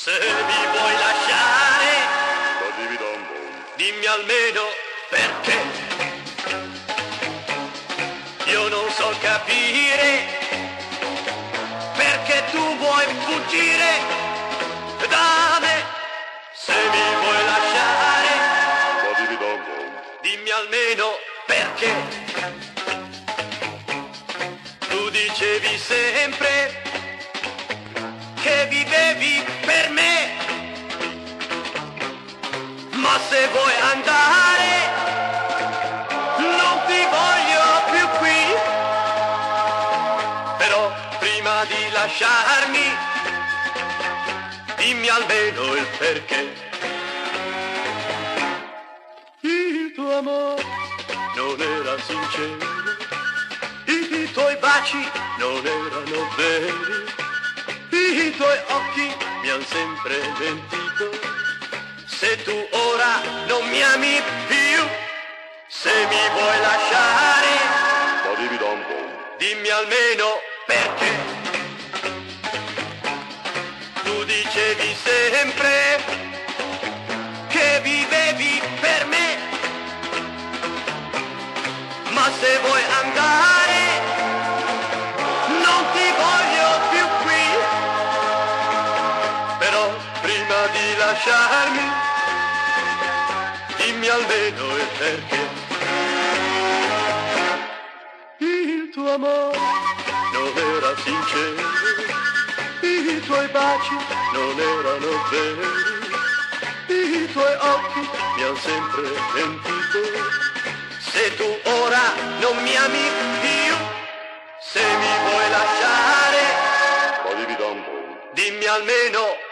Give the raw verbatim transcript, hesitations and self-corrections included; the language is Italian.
Se mi vuoi lasciare, dimmi almeno perché. Io non so capire perché tu vuoi fuggire da me. Se mi vuoi lasciare, dimmi almeno perché. Tu dicevi sempre che vivevi per me, ma se vuoi andare non ti voglio più qui. Però prima di lasciarmi dimmi almeno il perché. Il tuo amore non era sincero, i tuoi baci non erano veri, i tuoi occhi mi han sempre mentito. Se tu ora non mi ami più, se mi vuoi lasciare, dimmi almeno perché. Tu dicevi sempre che vivevi per me, ma se vuoi andare non ti voglio più qui. Però prima di lasciarmi dimmi almeno il perché. Il tuo amore non era sincero, i tuoi baci non erano veri, i tuoi occhi mi han sempre mentito. Se tu ora non mi ami più, se mi vuoi lasciare, dimmi almeno